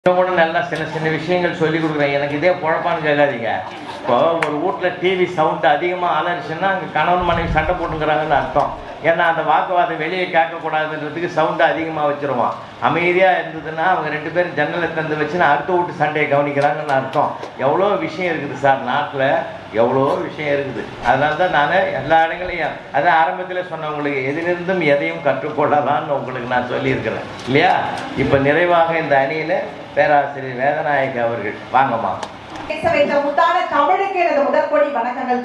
கூட நல்லா சின்ன சின்ன விஷயங்கள் சொல்லி கொடுக்குறேன். எனக்கு இதே குழப்பான்னு கேட்காதீங்க. இப்போ ஒரு வீட்டில் டிவி சவுண்டு அதிகமாக அலரிச்சுன்னா அங்கே கணவன் மனைவி சண்டை போட்டுங்கிறாங்கன்னு அர்த்தம். ஏன்னா அந்த வாக்குவாதம் வெளியே கேட்கக்கூடாதுன்றதுக்கு சவுண்டு அதிகமாக வச்சுருவான். அமைதியாக இருந்ததுன்னா அவங்க ரெண்டு பேரும் ஜன்னலை தந்து வச்சுன்னா அடுத்த வீட்டு சண்டையை கவனிக்கிறாங்கன்னு அர்த்தம். எவ்வளோ விஷயம் இருக்குது சார், நாட்டில் எவ்வளோ விஷயம் இருக்குது. அதனால தான் நான் எல்லா இடங்களையும் அதான் ஆரம்பத்தில் சொன்னவங்களுக்கு எதிலிருந்தும் எதையும் கற்றுக்கொள்ளலான்னு உங்களுக்கு நான் சொல்லியிருக்கிறேன் இல்லையா. இப்போ நிறைவாக இந்த அணியில் பேராசிரியர் வேதநாயக அவர்கள் வாங்கம்மா. பேச வைத்த முத்தான தமிழுக்கு எனது முதற்கோடி வணக்கங்கள்.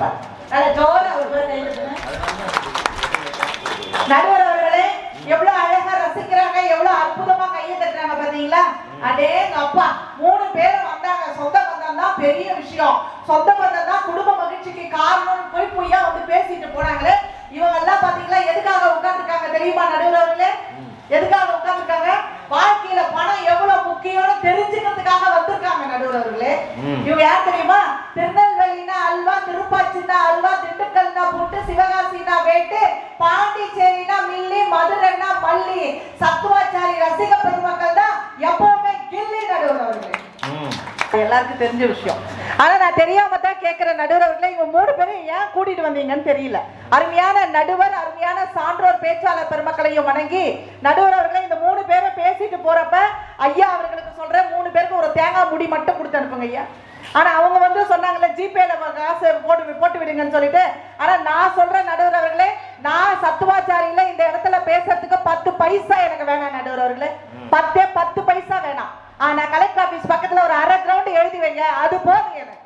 நடுவர் அவர்களே எவ்வளவு அழகா ரசிக்கிறாங்க, எவ்வளவு அற்புதமா கையை தட்டுறாங்க பாத்தீங்களா. அடே அப்பா, 3 பேரும் வந்தாங்க. சொந்த பந்தம் தான் பெரிய விஷயம், சொந்த பந்தம் தான் குடும்ப மகிழ்ச்சிக்கு காரணம்னு பொய்யா வந்து பேசிட்டு போனாங்களே. இவங்க எல்லாம் பாத்தீங்களா எதுக்காக உட்கார்ந்துருக்காங்க தெரியுமா நடுவர் அவர்களே? எதுக்காக உட்கார்ந்துருக்காங்க? வாழ்க்கையில பணம் எவ்வளவு முக்கியம்னு தெரிஞ்சுக்கிறதுக்காக வந்திருக்காங்க நடுவர் அவர்களே. இவங்க யார் தெரியுமா? திருநெல்வேலினா அல்வா, திருப்பாச்சினா அல்வா, திண்டுக்கல்னா புட்டு, சிவகாசினா வேட்டு, பாண்டிச்சேரினா மில்லி, மதுரைனா மல்லி, சத்துவாச்சாரி ரசிக பெருமக்கள் தான் எப்பவுமே கில்லி நடுவர் அவர்களே. எல்லாருக்கும் தெரிஞ்ச விஷயம். ஆனா நான் தெரியாம தான் கேட்கிறேன் நடுவர் அவர்களே, இவங்க 3 பேரும் ஏன் கூட்டிட்டு வந்தீங்கன்னு தெரியல. அருமையான நடுவர், அருமையான சான்றோர் பேச்சாளர் பெருமக்களையும் வணங்கி நடுவர் அவர்களே இந்த 3 பேரும் பேசிட்டு போறப்ப ஐயா அவர்களுக்கு சொல்றேன், 3 பேருக்கு ஒரு தேங்காய் முடி மட்டும் கொடுத்து அனுப்புங்க ஐயா. ஆனா அவங்க வந்து சொன்னாங்கல்ல ஜிபேல காசு போட்டு விடுங்கன்னு சொல்லிட்டு. ஆனா நான் சொல்றேன் நடுவர் அவர்களே, நான் சத்துவாச்சாரியில இந்த இடத்துல பேசுறதுக்கு 10 பைசா எனக்கு வேணாம் நடுவர் அவர்களே. 10 பைசா வேணாம். ஆனா கலெக்டர் ஆபீஸ் பக்கத்துல ஒரு அரை கிரவுண்ட் எழுதி வைங்க, அது போதும் எனக்கு.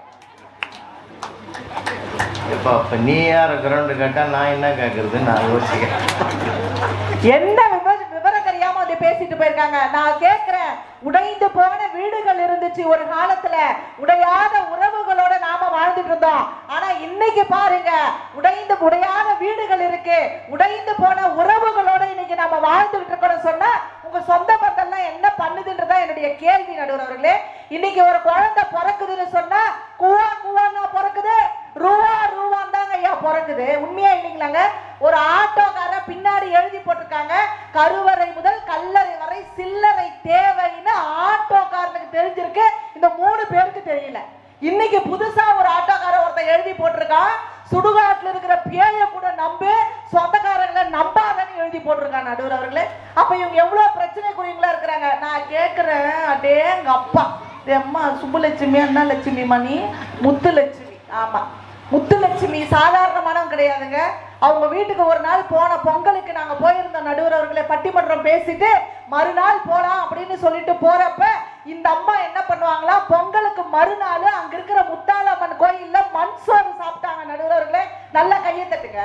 இப்போ நீ யார் கிரவுண்டு கேட்டா நான் என்ன கேட்கறது நான் யோசிக்கிறேன். என்ன விவரம் தெரியாம அதை பேசிட்டு போயிருக்காங்க. நான் கேட்கிறேன், உடைந்து போன வீடுகள் இருந்துச்சு ஒரு காலத்துல, உடையாத உறவுகளோட நாம வாழ்ந்துட்டு இருந்தோம். ஆனா இன்னைக்கு பாருங்க, உடையாத வீடுகள் இருக்கு, உடைந்து போன உறவுகளோட இன்னைக்கு நாம வாழ்ந்துட்டு இருக்கோம்னு சொன்னா உங்க சொந்த பந்தம்லாம் என்ன பண்ணுதுன்றதா என்னுடைய கேள்வி நடுவர் அவர்களே. இன்னைக்கு ஒரு குழந்தை பிறக்குதுன்னு சொன்னா குவா குவான்னா பிறக்குது, ரூவா ரூவான் தாங்க ஐயா பிறக்குது. உண்மையா இல்லைங்களாங்க? ஒரு ஆட்டோக்கார பின்னாடி எழுதி போட்டிருக்காங்க, கருவறை முதல் கல்லறை வரை சில்லறை தேவைன்னு ஆட்டோக்காரனுக்கு தெரிஞ்சிருக்கு, இந்த 3 பேருக்கு தெரியல. இன்னைக்கு புதுசா ஒரு ஆட்டோக்கார ஒருத்தன் எழுதி போட்டிருக்கான், சுடுகாட்டுல இருக்கிற பேய கூட நம்பு, சொந்தக்காரங்களை நம்பாதன்னு எழுதி போட்டிருக்காங்க நடுவர் அவர்களே. அப்ப இவங்க எவ்வளவு பிரச்சனைக்குரியங்களா இருக்கிறாங்க. நான் கேட்கிறேன், அடே எங்க அப்பா அம்மா சுப்புலட்சுமி, அண்ணா லட்சுமி மணி, முத்துலட்சுமி. ஆமா, முத்துலட்சுமி சாதாரணமானவங்க கிடையாதுங்க. அவங்க வீட்டுக்கு ஒரு நாள் போன பொங்கலுக்கு நாங்க போயிருந்தோம் நடுவர் அவர்களே. பட்டிமன்றம் பேசிட்டு மறுநாள் போலாம் அப்படின்னு சொல்லிட்டு போறப்ப இந்த அம்மா என்ன பண்ணுவாங்களா, பொங்கலுக்கு மறுநாள் அங்க இருக்கிற முத்தாலம்மன் கோயில்ல மண் சோறு சாப்பிட்டாங்க நடுவர் அவர்களே. நல்லா கையை தட்டுங்க.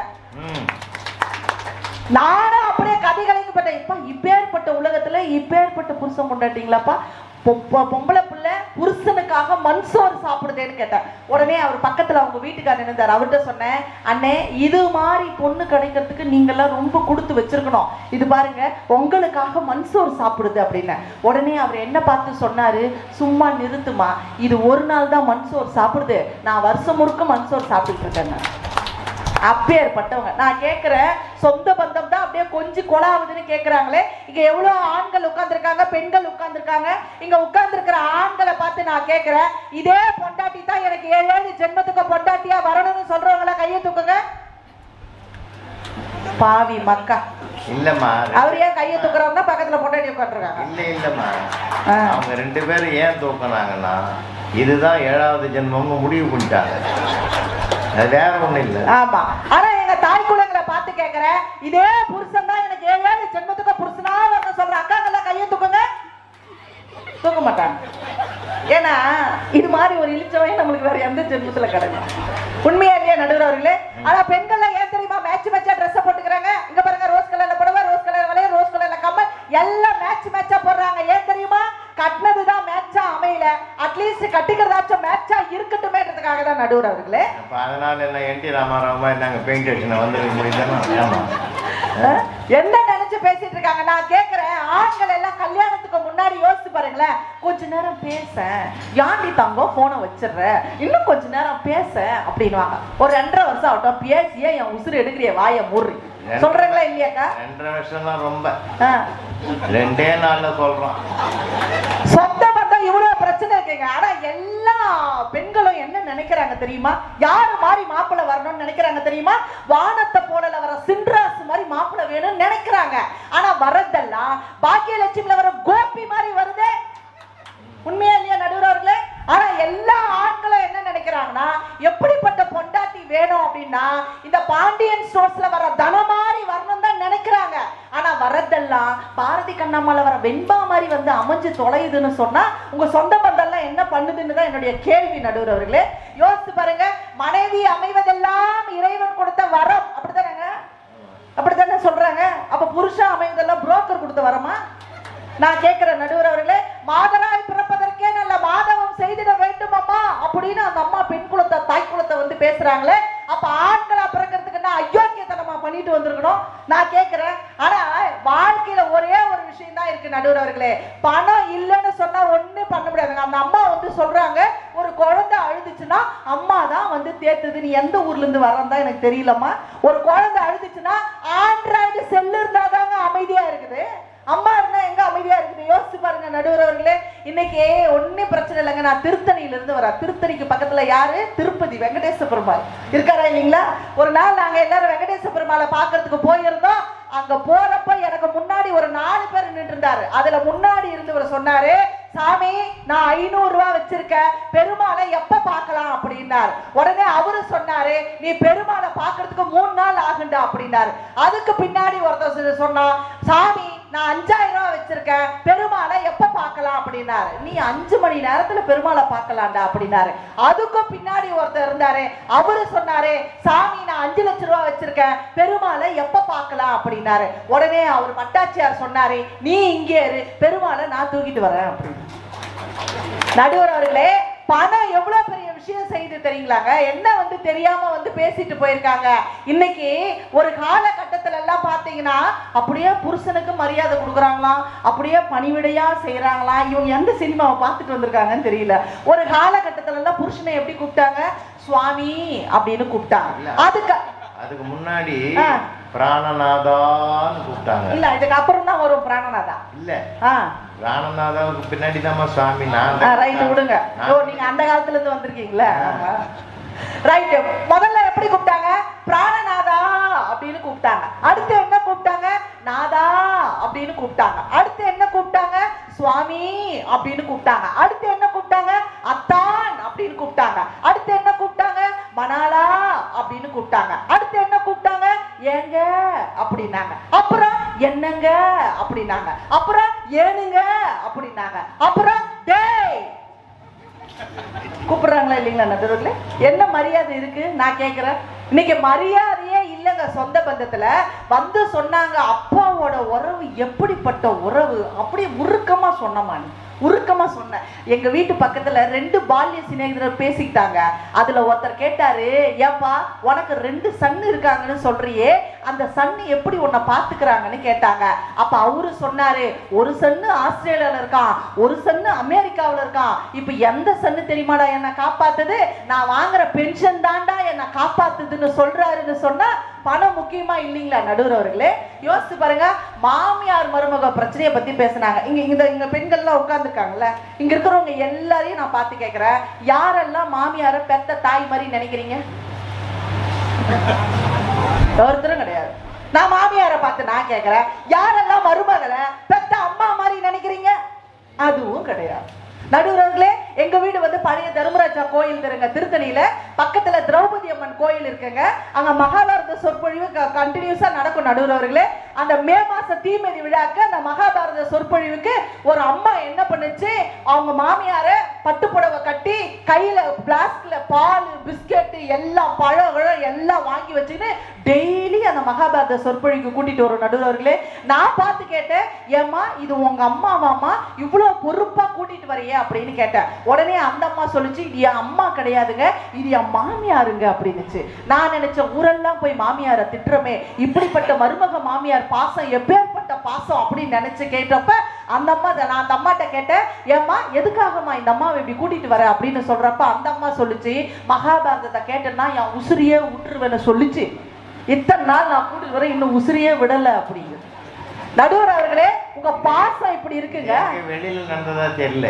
நானும் அப்படியே கதைகளுக்கு பட்டேன். இப்ப இப்பேற்பட்ட உலகத்துல இப்பேற்பட்ட புருஷன் கொண்டாட்டீங்களாப்பா, பொம்பளை பிள்ளை புருஷனுக்காக மண் சோறு சாப்பிடுதேன்னு கேட்டேன். உடனே அவர் பக்கத்துல அவங்க வீட்டுக்காரர் இருந்தார். அவர்கிட்ட சொன்னேன், அண்ணே இது மாதிரி பொண்ணு கிடைக்கிறதுக்கு நீங்கெல்லாம் ரொம்ப கொடுத்து வச்சிருக்கணும். இது பாருங்க உங்களுக்காக மண் சோறு சாப்பிடுது அப்படின்னு. உடனே அவர் என்ன பார்த்து சொன்னாரு, சும்மா நிறுத்துமா, இது ஒரு நாள் தான் மண் சோறு சாப்பிடுது, நான் வருஷம் முழுக்க மண் சோறு சாப்பிட்டுட்டு இருக்கேன். அப்பேற்பட்டவங்க. நான் கேட்கிறேன், சொந்த பந்தம் தான் அப்படியே கொஞ்சம் கொலாவுதுன்னு கேட்கிறாங்களே. இங்க எவ்வளவு ஆண்கள் உட்கார்ந்துருக்காங்க, பெண்கள் உட்கார்ந்துருக்காங்க. இங்க உட்கார்ந்துருக்கிற ஆண்களை பார்த்து நான் கேட்கிறேன், இதே பொண்டாட்டி தான் எனக்கு 7 ஜென்மத்துக்கு பொண்டாட்டியா வரணும்னு சொல்றவங்கள கையை தூக்குங்க. பாவி மக்கா இல்லம்மா, அவர் ஏன் கையை தூக்குறாங்கன்னா பக்கத்துல பொண்டாட்டி உட்காந்துருக்காங்க. இல்லம்மா, அவங்க 2 பேரும் ஏன் தூக்குனாங்கன்னா இதுதான் 7வது ஜென்மம்னு முடிவு பண்ணிட்டாங்க, வேற ஒண்ணு இல்ல. ஆமா, ஆனா எங்க தாய் குலங்களை பார்த்து கேட்கிறேன், இதே புருஷன் தான் எனக்கு 7 ஜென்மத்துக்கு புருஷனா வரணும் சொல்ற அக்காங்கள கையை தூக்குங்க. தூக்க மாட்டாங்க. ஏன்னா இது மாதிரி ஒரு இழிச்சவையும் நம்மளுக்கு வேற எந்த ஜென்மத்துல கிடைக்கும். உண்மையா இல்லையா நடுவர் அவர்களே? ஆனா பெண்கள் ஏன் தெரியுமா மேட்சா ட்ரெஸ் போட்டுக்கிறாங்க? இங்க பாருங்க, ரோஸ் கலர்ல புடவை, ரோஸ் கலர் வளையல், ரோஸ் கலர்ல கம்மல், எல்லாம் மேட்சா போடுறாங்க. ஏன் தெரியுமா? கட்டினதுதான் மேட்சா அமையல, அட்லீஸ்ட் கட்டிக்கிறதாச்சும் மேட்சா இருக்கட்டுமேன்றதுக்காக தான் நடுவர் அவர்களே. அதனால என்ன என்டி ராமாராவா நாங்க பெயிண்ட் அடிச்சு வந்துருக்க முடியுதானா? என்ன நினைச்சு பேசிட்டு இருக்காங்க. நான் கேட்கிறேன், ஆண்கள் எல்லாம் கல்யாணத்துக்கு முன்னாடி யோசிச்சு பாருங்களேன், கொஞ்ச நேரம் பேச யாண்டி தங்கம் போனை வச்சிடுற, இன்னும் கொஞ்ச நேரம் பேச அப்படின்வாங்க. ஒரு 2.5 வருஷம் ஆகட்டும், பேசியே என் உசுறு எடுக்கிறிய வாயை மூறி சொல்றீங்களா இல்லையாக்கா? 2.5 வருஷம் தான் ரொம்ப, 2 நாள்ல சொல்றோம். சொந்த பந்தம் தெரியுமா? யாரு மாதிரி மாப்பிள்ளை வரணும்னு நினைக்கிறாங்க தெரியுமா? வானத்தை போல வர சின்ராசு மாதிரி மாப்பிள்ளை வேணும்னு நினைக்கிறாங்க. ஆனா வரதெல்லாம் பாக்கியலட்சுமில வர கோபி மாதிரி வருதே. உண்மையா இல்லையா நடுவர் அவர்களே? ஆனா எல்லா ஆண்களும் என்ன நினைக்கிறாங்கன்னா, எப்படிப்பட்ட பொண்டாட்டி வேணும் அப்படின்னா இந்த பாண்டியன் ஸ்டோர்ஸ்ல வர தன மாதிரி வரணும் தான் நினைக்கிறாங்க. ஆனா வரதெல்லாம் பாரதி கண்ணம்மால வர வெண்பா மாதிரி வந்து அமைஞ்சு தொலையுதுன்னு சொன்னா உங்க சொந்த பந்தெல்லாம் என்ன பண்ணுதுன்னு தான் என்னுடைய கேள்வி நடுவர் அவர்களே. யோசித்து பாருங்க, மனைவி அமைவதெல்லாம் இறைவன் கொடுத்த வரம், அப்படித்தானங்க? அப்படித்தானே சொல்றாங்க. அப்ப புருஷன் அமைவதெல்லாம் புரோக்கர் கொடுத்த வரமா? நான் கேட்கிறேன் நடுவர் அவர்களே, மாதராய் பிறப்பதற்கே நல்ல மாதவம் செய்திட வேண்டும் அம்மா அப்படின்னு அந்த அம்மா பெண் குலத்தை தாய் குலத்தை வந்து பேசுறாங்களே, அப்ப ஆண்களா பிறக்கிறதுக்கு நான் அயோக்கியத்தனமா பண்ணிட்டு வந்திருக்கணும் நான் கேட்கிறேன். ஆனா வாழ்க்கையில ஒரே ஒரு விஷயம் தான் இருக்கு நடுவர் அவர்களே, பணம் இல்லைன்னு சொன்னா ஒண்ணு பண்ண முடியாதுங்க. அந்த அம்மா வந்து சொல்றாங்க, ஒரு குழந்தை அழுதுச்சுன்னா அம்மா தான் வந்து தேத்துது. நீ எந்த ஊர்ல இருந்து வரந்தா எனக்கு தெரியலம்மா. ஒரு குழந்தை அழுதுச்சுன்னா ஆண்ட்ராய்டு செல்லு இருந்தாதாங்க அமைதியா இருக்குது. அம்மா இருந்தா எங்க அமைதியா இருக்குது? யோசிச்சு பாருங்க நடுவர் அவர்களே. இன்னைக்கு ஒன்னும் பிரச்சனை இல்லைங்க. நான் திருத்தணியில இருந்து வரேன். திருத்தணிக்கு பக்கத்துல யாரு? திருப்பதி வெங்கடேச பெருமாள் இருக்காரா இல்லைங்களா? ஒரு நாள் நாங்க எல்லாரும் வெங்கடேச பெருமாளை பாக்குறதுக்கு போயிருந்தோம். அங்க போறப்ப எனக்கு முன்னாடி ஒரு 4 பேர் நின்று இருந்தாரு. அதுல முன்னாடி இருந்தவர் சொன்னாரு, சாமி நான் 500 ரூபாய் வச்சிருக்கேன், பெருமாளை எப்ப பார்க்கலாம் அப்படின்னாரு. உடனே அவரு சொன்னாரு, நீ பெருமாளை பாக்குறதுக்கு 3 நாள் ஆகுண்டா அப்படின்னாரு. அதுக்கு பின்னாடி ஒருத்தர் சொன்னா, சாமி நான் 5000 ரூபாய் வச்சிருக்கேன், பெருமாளை எப்ப பார்க்கலாம் அப்படின்னாரு. நீ 5 மணி நேரத்துல பெருமாளை பார்க்கலாம்டா அப்படின்னாரு. அதுக்கும் பின்னாடி ஒருத்தர் இருந்தாரு. அவரு சொன்னாரு, சாமி நான் 5 லட்சம் ரூபாய் வச்சிருக்கேன், பெருமாளை எப்ப பார்க்கலாம் அப்படின்னாரு. உடனே அவர் பட்டாச்சியார் சொன்னாரு, நீ இங்கே இரு, பெருமாளை நான் தூக்கிட்டு வரேன் அப்படின்னு. நடுவர் அவர்களே, பணம் எவ்வளவு பெரிய விஷயம் செய்து தெரியுங்களாங்க? என்ன வந்து தெரியாம வந்து பேசிட்டு போயிருக்காங்க. இன்னைக்கு ஒரு காலகட்டத்துல எல்லாம் பாத்தீங்கன்னா அப்படியே புருஷனுக்கு மரியாதை கொடுக்குறாங்களாம், அப்படியே பணிவிடையா செய்யறாங்களாம். இவங்க எந்த சினிமாவை பார்த்துட்டு வந்திருக்காங்கன்னு தெரியல. ஒரு காலகட்டத்துல எல்லாம் புருஷனை எப்படி கூப்பிட்டாங்க? சுவாமி அப்படின்னு கூப்பிட்டாங்க. அதுக்கு முன்னாடி பிராணநாதான்னு கூப்பிட்டாங்க. இல்ல, இதுக்கு அப்புறம் தான் வரும் பிராணநாதா. இல்ல, பிராணநாதாவுக்கு பின்னாடி தான் சுவாமி. ரைட் விடுங்க. நீங்க அந்த காலத்துல இருந்து வந்திருக்கீங்களா? ரைட். முதல்ல எப்படி கூப்பிட்டாங்க? பிராணநாதா அப்படின்னு கூப்பிட்டாங்க. அடுத்து என்ன கூப்பிட்டாங்க? நாதா அப்படின்னு கூப்பிட்டாங்க. அடுத்து என்ன கூப்பிட்டாங்க? சுவாமி அப்படின்னு கூப்பிட்டாங்க. அடுத்து என்ன கூப்பிட்டாங்க? அத்தான் அப்படின்னு கூப்பிட்டாங்க. அடுத்து என்ன கூப்பிட்டாங்க? மணாலா அப்படின்னு கூப்பிட்டாங்க. அடுத்து என்ன கூப்பிட்டாங்க? ஏங்க அப்படின்னாங்க. அப்புறம் என்னங்க அப்படின்னாங்க. அப்புறம் ஏனுங்க அப்படின்னாங்க. அப்புறம் டேய் கூப்பிடுறாங்களா இல்லைங்களா நடுவர்களே? என்ன மரியாதை இருக்கு நான் கேட்கிறேன். இன்னைக்கு மரியாதையே இல்லைங்க. சொந்த பந்தத்துல வந்து சொன்னாங்க, அப்பாவோட உறவு எப்படிப்பட்ட உறவு, அப்படியே உருக்கமா சொன்னமா. உருக்கமா சொன்னேன். எங்க வீட்டு பக்கத்துல 2 பால்ய சிநேகிதர் பேசிக்கிட்டாங்க. அதுல ஒருத்தர் கேட்டாரு, ஏப்பா உனக்கு 2 சன்னு இருக்காங்கன்னு சொல்றியே, அந்த சன்னு எப்படி உன்னை பாத்துக்கிறாங்கன்னு கேட்டாங்க. அப்ப அவரு சொன்னாரு, ஒரு சன்னு ஆஸ்திரேலியால இருக்கான், ஒரு சன்னு அமெரிக்காவில இருக்கான். இப்ப எந்த சன்னு தெரியுமாடா என்ன காப்பாத்துது? நான் வாங்குற பென்ஷன் தாண்டா என்ன காப்பாத்துதுன்னு சொல்றாருன்னு சொன்னா பணம் முக்கியமா இல்லைங்களா நடுவர் அவர்களே? யோசிச்சு பாருங்க. மாமியார் மருமக பிரச்சனையை பத்தி பேசினாங்க. இங்க பெண்கள்லாம் உட்கார்ந்துருக்காங்கல்ல, இங்க இருக்கிறவங்க எல்லாரையும் நான் பார்த்து கேட்கிறேன், யாரெல்லாம் மாமியார பெத்த தாய் மாதிரி நினைக்கிறீங்க? ஒருத்தரும் கிடையாது. நான் மாமியாரை பார்த்து நான் கேட்கிறேன், யாரெல்லாம் மருமகளை பெத்த அம்மா மாதிரி நினைக்கிறீங்க? அதுவும் கிடையாது. நடுவர்களே, எங்க வீடு வந்து பழைய தர்மராஜா கோயில் இருங்க, திருத்தணியில பக்கத்துல திரௌபதி அம்மன் கோயில் இருக்குங்க. அங்க மகாபாரத சொற்பொழிவு கண்டினியூஸா நடக்கும் நடுவர்களே. அந்த மே மாச தீமிதி விழாக்கு அந்த மகாபாரத சொற்பொழிவுக்கு ஒரு அம்மா என்ன பண்ணுச்சு, அவங்க மாமியார பட்டுப்புடவை கட்டி கையில பிளாஸ்க்ல பால் பிஸ்கெட் எல்லாம் பழம் எல்லாம் வாங்கி வச்சுன்னு டெய்லி அந்த மகாபாரத சொற்பொழிவுக்கு கூட்டிட்டு வரும் நடுவர்களே. நான் பார்த்து கேட்டேன், ஏமா இது உங்க அம்மாவாமா, இவ்வளவு பொறுப்பா கூட்டிட்டு வரைய அப்படின்னு கேட்டேன். உடனே அந்த அம்மா சொல்லிச்சு, இது என் அம்மா கிடையாதுங்க, இது என் மாமியாருங்க அப்படின்னுச்சு. நான் நினைச்ச ஊரெல்லாம் போய் மாமியார திட்டுறமே, இப்படிப்பட்ட மருமக மாமியார் பாசம் எப்பேற்பட்ட பாசம் அப்படின்னு நினைச்சு கேட்டப்ப அந்த அம்மா, நான் அந்த அம்மாட்ட கேட்டேன், ஏம்மா எதுக்காகமா இந்த அம்மாவை இப்படி கூட்டிட்டு வர அப்படின்னு சொல்றப்ப அந்த அம்மா சொல்லிச்சு, மகாபாரதத்தை கேட்டேன்னா என் உசிரியே விட்டுருவேன்னு சொல்லிச்சு. இத்தனை நாள் நான் கூட்டிட்டு வர இன்னும் உசிரியே விடல அப்படிங்க. நடுவர் அவர்களே, உங்க பாசம் இப்படி இருக்குங்க. வெளியில நடந்ததா தெரியல,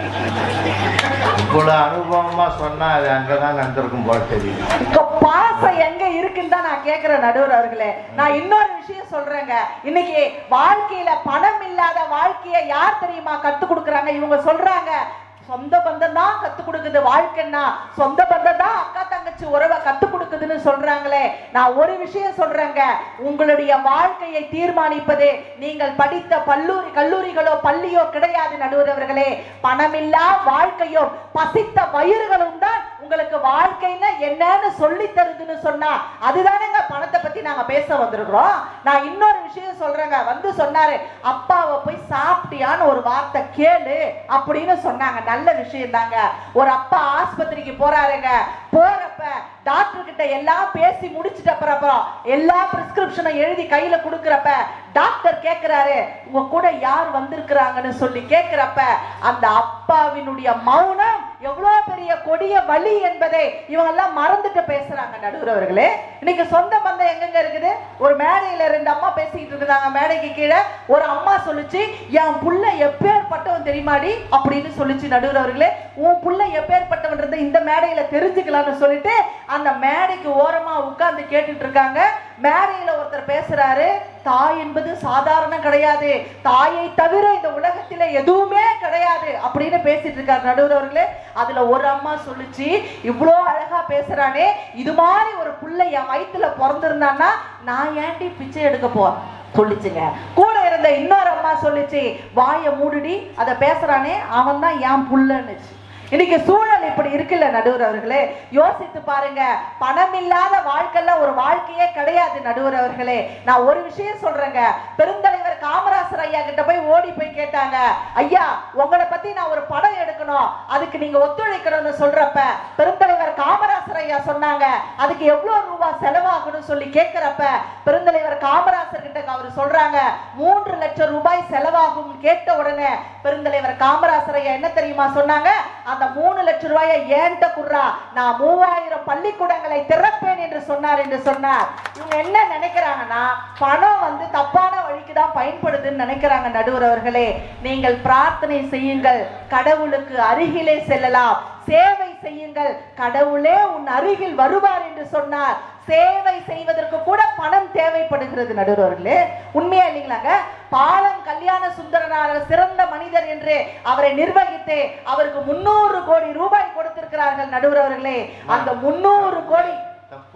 இவ்வளவு அனுபவமா சொன்னா அது அங்கதான் நடந்திருக்கும் போல தெரியுது. உங்க பாசம் எங்க இருக்குன்னு தான் நான் கேக்குறேன் நடுவர் அவர்களே. நான் இன்னொரு விஷயம் சொல்றேங்க. இன்னைக்கு வாழ்க்கையில பணம் இல்லாத வாழ்க்கையை யார் தெரியுமா கத்து கொடுக்குறாங்க? இவங்க சொல்றாங்க சொந்த பந்தம் தான் கத்து கொடுக்குது வாழ்க்கைன்னா, சொந்த பந்தம் தான் அக்கா தங்கச்சி உறவை கத்து கொடுக்குதுன்னு சொல்றாங்களே. நான் ஒரு விஷயம் சொல்றேங்க, உங்களுடைய வாழ்க்கையை தீர்மானிப்பது நீங்கள் படித்த கல்லூரிகளோ பள்ளியோ கிடையாது நடுவர் அவர்களே. பணமில்லா வாழ்க்கையும் பசித்த வயிறுகளும் தான் உங்களுக்கு வாழ்க்கைன்னா என்னன்னு சொல்லி தருதுன்னு சொன்னா அதுதானேங்க பணத்தை பத்தி நாங்க பேச வந்திருக்கிறோம். நான் இன்னொரு விஷயம் சொல்றேங்க. வந்து சொன்னாரு, அப்பாவை போய் சாப்பிட்டியான்னு ஒரு வார்த்தை கேளு அப்படின்னு சொன்னாங்க. நல்ல விஷயம் தாங்க. ஒரு அப்பா ஆஸ்பத்திரிக்கு போறாருங்க. போறப்ப டாக்டர் கிட்ட எல்லாம் பேசி முடிச்சிட்ட அப்புறம் எல்லா பிரிஸ்கிரிப்ஷனை எழுதி கையில கொடுக்கறப்ப டாக்டர் கேட்கிறாரு, உங்க கூட யார் வந்திருக்கிறாங்கன்னு சொல்லி கேட்கிறப்ப அந்த அப்பாவினுடைய மௌனம் எவ்வளவு பெரிய கொடிய வலி என்பதை இவங்க எல்லாம் மறந்துட்டு பேசுறாங்க நடுவர் அவர்களே. இன்னைக்கு சொந்த பந்தம் எங்கெங்க இருக்குது? ஒரு மேடையில 2 அம்மா பேசிக்கிட்டு இருக்காங்க. மேடைக்கு கீழே ஒரு அம்மா சொல்லுச்சு, என் புள்ள எப்பேற்பட்டவன் தெரியுமாடி அப்படின்னு சொல்லிச்சு நடுவர் அவர்களே. உன் புள்ள எப்பேற்பட்டவன்றதை இந்த மேடையில தெரிஞ்சுக்கலாம்னு சொல்லிட்டு அந்த மேடைக்கு ஓரமா உட்கார்ந்து கேட்டுட்டு இருக்காங்க. மேடையில ஒருத்தர் பேசுறாரு, தாய் என்பது சாதாரண கிடையாது, தாயை தவிர இந்த உலகத்திலே எதுவுமே கிடையாது அப்படின்னு பேசிட்டு இருக்காரு நடுவர் அவர்களே. அதுல ஒரு அம்மா சொல்லுச்சு, இவ்வளோ அழகா பேசுறானே, இது மாதிரி ஒரு புள்ளை என் வயிற்றுல பிறந்திருந்தான்னா நான் ஏன்டி பிச்சை எடுக்க போறேன் சொல்லிச்சுங்க. கூட இருந்த இன்னொரு அம்மா சொல்லிச்சு, வாயை மூடுடி, அதை பேசுறானே அவன் தான் என் புள்ளன்னுச்சு. இன்னைக்கு சூழல் இப்படி இருக்குல்ல நடுவர் அவர்களே. யோசித்து பாருங்க, பணம் இல்லாத வாழ்க்கையில ஒரு வாழ்க்கையே கிடையாது நடுவர் அவர்களே. நான் ஒரு விஷயம் சொல்றேங்க. பெருந்தலைவர் காமராசர் ஐயா கிட்ட போய் ஓடி போய் கேட்டாங்க, ஐயா உங்களை பத்தி நான் ஒரு படம் எடுக்கணும், அதுக்கு நீங்க ஒத்துழைக்கணும்னு சொல்றப்ப பெருந்தலைவர் காமராசர் ஐயா சொன்னாங்க, அதுக்கு எவ்வளவு ரூபாய் செலவாகணும்னு சொல்லி கேட்கிறப்ப பெருந்தலைவர் காமராசர் கிட்ட அவர் சொல்றாங்க 3 லட்சம் ரூபாய் செலவாகும். கேட்ட உடனே பெருந்தலைவர் காமராசர் ஐயா என்ன தெரியுமா சொன்னாங்க? அந்த 3 லட்சம் ரூபாயை ஏன்ட்ட குடுறா, நான் 3000 பள்ளிக்கூடங்களை திறப்பேன் என்று சொன்னார் என்று சொன்னார். இவங்க என்ன நினைக்கிறாங்கன்னா பணம் வந்து தப்பான வழிக்கு தான் பயன்படுதுன்னு நினைக்கிறாங்க நடுவர் அவர்களே. நீங்கள் பிரார்த்தனை செய்யுங்கள், கடவுளுக்கு அருகிலே செல்லலாம். சேவை செய்யுங்கள், கடவுளே உன் அருகில் வருவார் என்று சொன்னார். சேவை செய்வதற்கு கூட பணம் தேவைப்படுகிறது நடுவர் அவர்களே. உண்மையா இல்லைங்களாங்க? பாலம் கல்யாண சுந்தரனார் சிறந்த மனிதர் என்று அவரை நிர்வகித்து அவருக்கு 300 கோடி ரூபாய் கொடுத்திருக்கிறார்கள் நடுவர் அவர்களே. அந்த 300 கோடி தப்பு.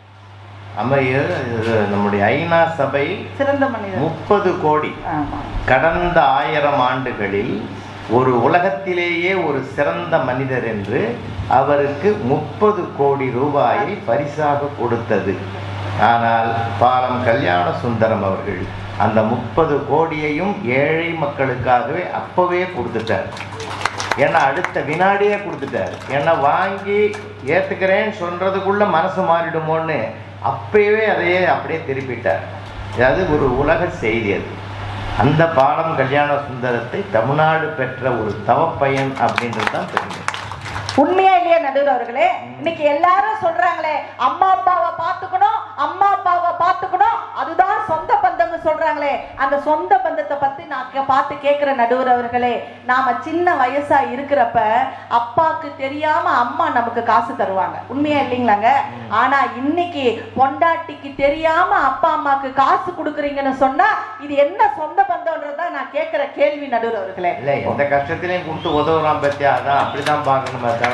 நம்முடைய ஐநா சபை சிறந்த மனிதர் 30 கோடி கடந்த 1000 ஆண்டுகளில் ஒரு உலகத்திலேயே ஒரு சிறந்த மனிதர் என்று அவருக்கு 30 கோடி ரூபாயை பரிசாக கொடுத்தது. ஆனால் பாலம் கல்யாண சுந்தரம் அவர்கள் அந்த 30 கோடியையும் ஏழை மக்களுக்காகவே அப்பவே கொடுத்துட்டார். ஏன்னா அடுத்த வினாடியே கொடுத்துட்டார். ஏன்னா வாங்கி ஏற்றுக்கிறேன்னு சொல்றதுக்குள்ள மனசு மாறிடுமோன்னு அப்பவே அதையே அப்படியே திருப்பிட்டார். அது ஒரு உலக செய்தி. அது அந்த பாலம் கல்யாண சுந்தரத்தை தமிழ்நாடு பெற்ற ஒரு தவப்பயன் அப்படின்றது தான் தெரியும். உண்மையா இல்லையா நடுவர் அவர்களே? இன்னைக்கு எல்லாரும் சொல்றாங்களே அம்மா அப்பாவை பார்த்துக்கணும், அம்மா அப்பாவை பார்த்துக்கணும், அதுதான் சொந்த பந்தம்னு சொல்றாங்களே. அந்த சொந்த பந்தத்தை பத்தி நான் பார்த்து கேட்கிற நடுவர் அவர்களே, நாம சின்ன வயசா இருக்கிறப்ப அப்பாக்கு தெரியாம அம்மா நமக்கு காசு தருவாங்க. உண்மையா இல்லைங்களாங்க? ஆனா இன்னைக்கு பொண்டாட்டிக்கு தெரியாம அப்பா அம்மாக்கு காசு கொடுக்குறீங்கன்னு சொன்னா இது என்ன சொந்த பந்தம்ன்றதான் நான் கேட்கிற கேள்வி நடுவர் அவர்களே. இல்ல எந்த கஷ்டத்திலையும் கொடுத்து உதவுறான் பத்தியா, அதான் அப்படிதான் பார்க்கணுமா தவிர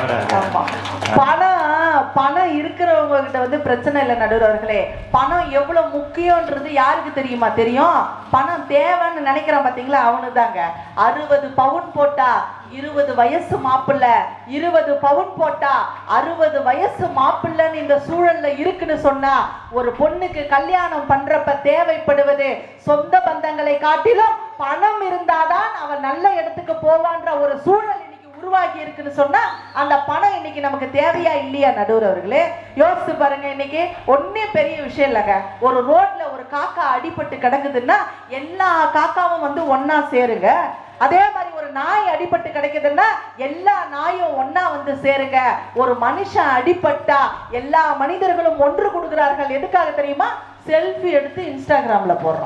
பணம் இருக்கிறவங்க கிட்ட வந்து பிரச்சனை இல்லை நடுவர் அவர்களே. பணம் எவ்வளவு முக்கியம்ன்றது யாருக்கு தெரியுமா? தெரியும். பணம் தேவைன்னு நினைக்கிறான் பாத்தீங்களா, அவனுதாங்க. 60 பவுன் போட்டா 20 வயசு மாப்பிள்ள, 20 பவுன் போட்டா 60 வயசு மாப்பிள்ளன்னு இந்த சூழல்ல இருக்குன்னு சொன்னா ஒரு பொண்ணுக்கு கல்யாணம் பண்றப்ப தேவைப்படுவது சொந்த பந்தங்களை காட்டிலும் பணம் இருந்தாதான் அவன் நல்ல இடத்துக்கு போவான்ற ஒரு சூழல் உருவாகி இருக்குன்னு சொன்னா அந்த பணம் இன்னைக்கு நமக்கு தேவையா இல்லையா நடுவர் அவர்களே? யோசிச்சு பாருங்க. இன்னைக்கு ஒன்னே பெரிய விஷயம் இல்லைங்க. ஒரு ரோட்ல ஒரு காக்கா அடிபட்டு கிடக்குதுன்னா எல்லா காக்காவும் வந்து ஒன்னா சேருங்க. அதே மாதிரி ஒரு நாய் அடிபட்டு கிடைக்குதுன்னா எல்லா நாயும் ஒன்னா வந்து சேருங்க. ஒரு மனுஷன் அடிபட்டா எல்லா மனிதர்களும் ஒன்று கொடுக்கிறார்கள். எதுக்காக தெரியுமா? செல்ஃபி எடுத்து இன்ஸ்டாகிராம்ல போடுறோம்.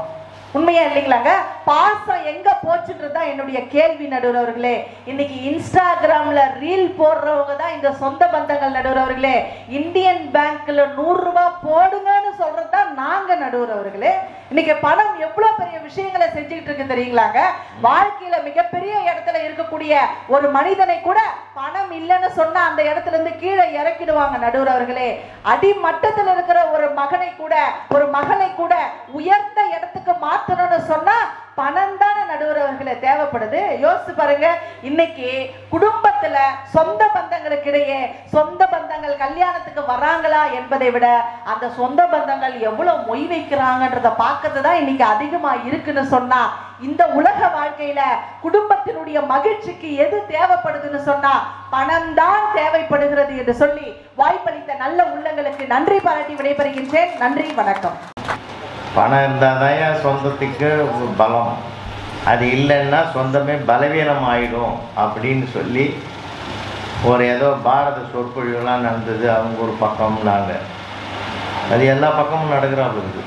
உண்மையா இல்லைங்களாங்க? பாசம் எங்க போச்சுன்றது தான் என்னுடைய கேள்வி நடுவர் அவர்களே. இன்னைக்கு இன்ஸ்டாகிராம்ல ரீல் போடுறவங்க தான் இந்த சொந்த பந்தங்கள் நடுவர் அவர்களே. இந்தியன் பேங்க்ல 100 ரூபாய் போடுங்கன்னு சொல்றது தான் நாங்க நடுவர் அவர்களே. இன்னைக்கு பணம் எவ்வளவு பெரிய விஷயங்களை செஞ்சுக்கிட்டு இருக்கு தெரியுங்களாங்க? வாழ்க்கையில மிகப்பெரிய இடத்துல இருக்கக்கூடிய ஒரு மனிதனை கூட பணம் இல்லைன்னு சொன்னா அந்த இடத்துல இருந்து கீழே இறக்கிடுவாங்க நடுவர் அவர்களே. அடிமட்டத்தில் இருக்கிற ஒரு மகனை கூட ஒரு மகளை கூட உயர்ந்த இடத்துக்கு மாத்தணும்னு சொன்னா பணம் தானே நடுவர் அவர்களே தேவைப்படுது. யோசிச்சு பாருங்க. இன்னைக்கு குடும்பத்துல சொந்த பந்தங்களுக்கு இடையே சொந்த பந்தங்கள் கல்யாணத்துக்கு வராங்களா என்பதை விட அந்த சொந்த பந்தங்கள் எவ்வளவு மொய் வைக்கிறாங்கன்றத பார்க்கறது தான் இன்னைக்கு அதிகமா இருக்குன்னு சொன்னா, இந்த உலக வாழ்க்கையில குடும்பத்தினுடைய மகிழ்ச்சிக்கு எது தேவைப்படுதுன்னு சொன்னா பணம் தான் தேவைப்படுகிறது என்று சொல்லி வாய்ப்பளித்த நல்ல உள்ளங்களுக்கு நன்றி பாராட்டி விடைபெறுகின்றேன். நன்றி, வணக்கம். பணம் இருந்தால் தான் சொந்தத்துக்கு பலம், அது இல்லைன்னா சொந்தமே பலவீனம் ஆகிடும் அப்படின்னு சொல்லி ஒரு ஏதோ பாரத சொற்பொழிவுலாம் நடந்தது. அவங்க ஒரு பக்கம்னாங்க, அது எல்லா பக்கமும் நடக்கிறாங்க.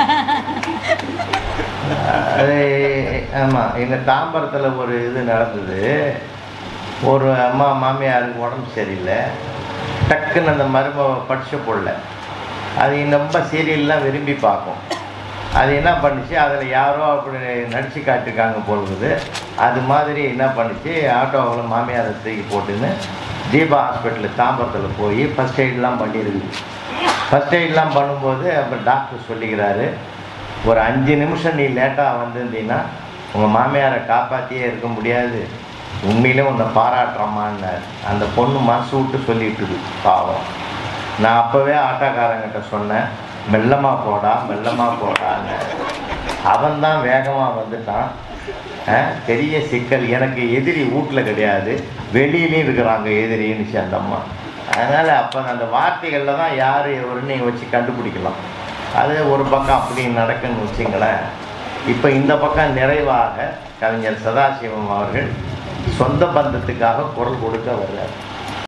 அது ஆமாம், எங்கள் தாம்பரத்தில் ஒரு இது நடந்தது. ஒரு அம்மா மாமியாருக்கு உடம்பு சரியில்லை, டக்குன்னு அந்த மருமக படித்த பொருளை அது ரொம்ப சீரியல்லாம் விரும்பி பார்க்கும். அது என்ன பண்ணிச்சு, அதில் யாரோ அப்படி நடிச்சு காட்டிருக்காங்க போகுது. அது மாதிரி என்ன பண்ணிச்சு, ஆட்டோவில் மாமியாரை தூக்கி போட்டுன்னு தீபா ஹாஸ்பிட்டலு தாம்பரத்தில் போய் ஃபஸ்ட் எய்ட்லாம் பண்ணியிருக்குது. ஃபஸ்ட் எய்ட்லாம் பண்ணும்போது அப்புறம் டாக்டர் சொல்லிக்கிறாரு, ஒரு 5 நிமிஷம் நீ லேட்டாக வந்திருந்தீங்கன்னா உங்கள் மாமியாரை காப்பாற்றியே இருக்க முடியாது, உண்மையிலே உன்னை பாராட்டுறமான்னார். அந்த பொண்ணு மனசு விட்டு சொல்லிட்டுது பாவம். நான் அப்போவே ஆட்டோக்காரங்கிட்ட சொன்னேன், மெல்லமாக போடா மெல்லமாக போடான்னு. அவன் தான் வேகமாக வந்துட்டான். பெரிய சிக்கல். எனக்கு எதிரி வீட்டில் கிடையாது, வெளியிலையும் இருக்கிறாங்க எதிரின்னு சேர்ந்தம்மா. அதனால் அப்போ அந்த வார்த்தைகளில் தான் யார் எவருன்னு நீங்கள் வச்சு கண்டுபிடிக்கலாம். அது ஒரு பக்கம் அப்படி நடக்குன்னு வச்சுங்களேன். இப்போ இந்த பக்கம் நிறைவாக கவிஞர் சதாசிவம் அவர்கள் சொந்த பந்தத்துக்காக குரல் கொடுக்க வர்றார்.